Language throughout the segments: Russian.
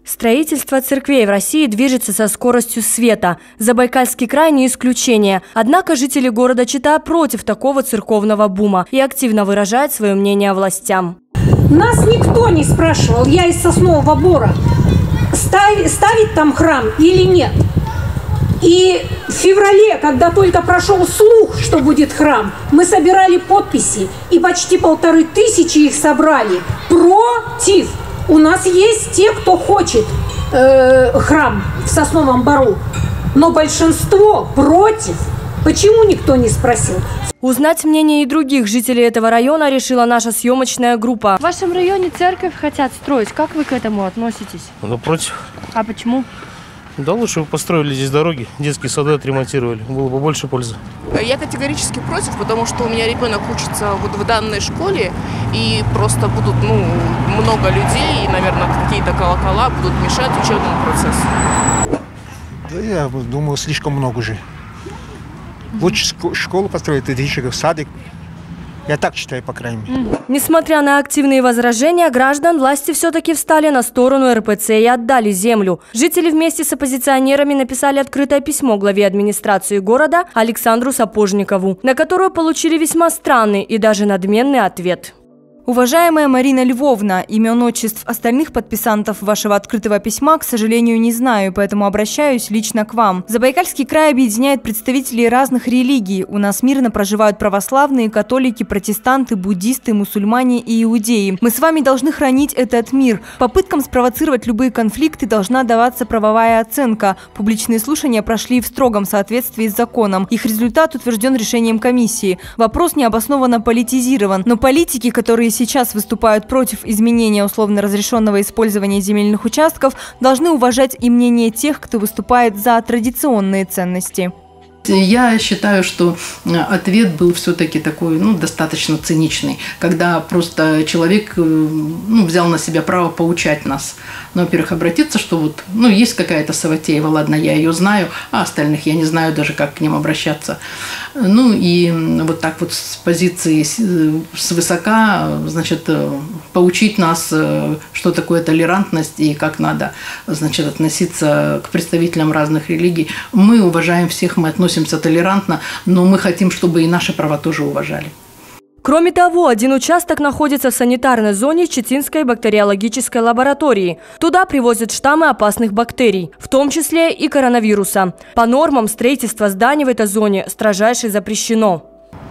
Строительство церквей в России движется со скоростью света. Забайкальский край не исключение. Однако жители города Чита против такого церковного бума и активно выражают свое мнение властям. Нас никто не спрашивал, я из Соснового Бора, ставить там храм или нет. И в феврале, когда только прошел слух, что будет храм, мы собирали подписи, и почти 1500 их собрали против. У нас есть те, кто хочет храм в Сосновом Бору, но большинство против. Почему никто не спросил? Узнать мнение и других жителей этого района решила наша съемочная группа. В вашем районе церковь хотят строить. Как вы к этому относитесь? Ну, против. А почему? Да лучше бы построили здесь дороги, детские сады отремонтировали. Было бы больше пользы. Я категорически против, потому что у меня ребенок учится вот в данной школе, и просто будут много людей, и, наверное, какие-то колокола будут мешать учебному процессу. Да я думаю, слишком много же. Лучше школу построить, детишек, садик. Я так считаю, по крайней мере. Несмотря на активные возражения граждан, власти все-таки встали на сторону РПЦ и отдали землю. Жители вместе с оппозиционерами написали открытое письмо главе администрации города Александру Сапожникову, на которое получили весьма странный и даже надменный ответ. Уважаемая Марина Львовна, имен, отчеств остальных подписантов вашего открытого письма, к сожалению, не знаю, поэтому обращаюсь лично к вам. Забайкальский край объединяет представителей разных религий. У нас мирно проживают православные, католики, протестанты, буддисты, мусульмане и иудеи. Мы с вами должны хранить этот мир. Попыткам спровоцировать любые конфликты должна даваться правовая оценка. Публичные слушания прошли в строгом соответствии с законом. Их результат утвержден решением комиссии. Вопрос необоснованно политизирован, но политики, которые сейчас выступают против изменения условно разрешенного использования земельных участков, должны уважать и мнение тех, кто выступает за традиционные ценности. Я считаю, что ответ был все-таки такой, достаточно циничный, когда просто человек взял на себя право поучать нас. Во-первых, обратиться, что есть какая-то Саватеева, ладно, я ее знаю, а остальных я не знаю даже, как к ним обращаться. И вот так вот с позиции свысока, поучить нас, что такое толерантность и как надо, относиться к представителям разных религий. Мы уважаем всех, мы относимся толерантно, но мы хотим, чтобы и наши права тоже уважали. Кроме того, один участок находится в санитарной зоне Читинской бактериологической лаборатории. Туда привозят штаммы опасных бактерий, в том числе и коронавируса. По нормам строительство зданий в этой зоне строжайше запрещено.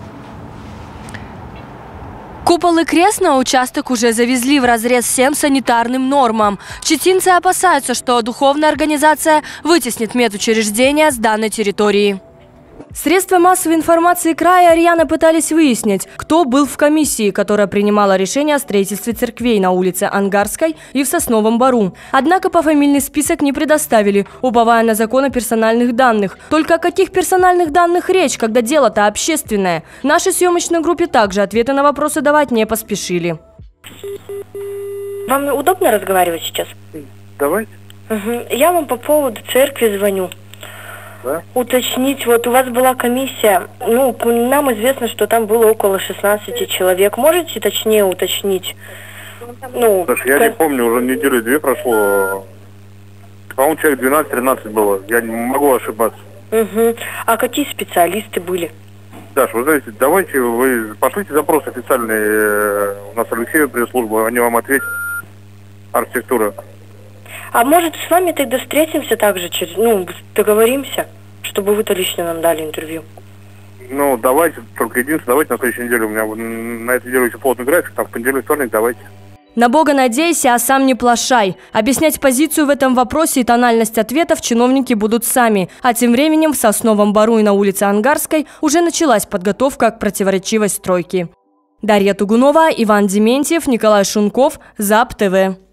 Купол и крест на участок уже завезли вразрез всем санитарным нормам. Читинцы опасаются, что духовная организация вытеснит медучреждения с данной территории. Средства массовой информации края рьяно пытались выяснить, кто был в комиссии, которая принимала решение о строительстве церквей на улице Ангарской и в Сосновом Бору. Однако пофамильный список не предоставили, уповая на закон о персональных данных. Только о каких персональных данных речь, когда дело-то общественное? Нашей съемочной группе также ответы на вопросы давать не поспешили. Вам удобно разговаривать сейчас? Давайте. Я вам по поводу церкви звоню. Да? Уточнить, вот у вас была комиссия, нам известно, что там было около 16 человек. Можете точнее уточнить? Слушай, я не помню, уже недели-две прошло. По-моему, человек 12-13 было, я не могу ошибаться. А какие специалисты были? Даш, вы знаете, давайте вы пошлите запрос официальный, у нас Алексеев пресс-служба, они вам ответят. Архитектура. А может, с вами тогда встретимся также, договоримся, чтобы вы-то лично нам дали интервью? Давайте, только единственное, давайте на следующей неделе, у меня на этой неделе еще плотный график, там в понедельник, вторник, давайте. На Бога надейся, а сам не плашай. Объяснять позицию в этом вопросе и тональность ответов чиновники будут сами. А тем временем в Сосновом Бору и на улице Ангарской уже началась подготовка к противоречивой стройке. Дарья Тугунова, Иван Дементьев, Николай Шунков, ЗАП ТВ.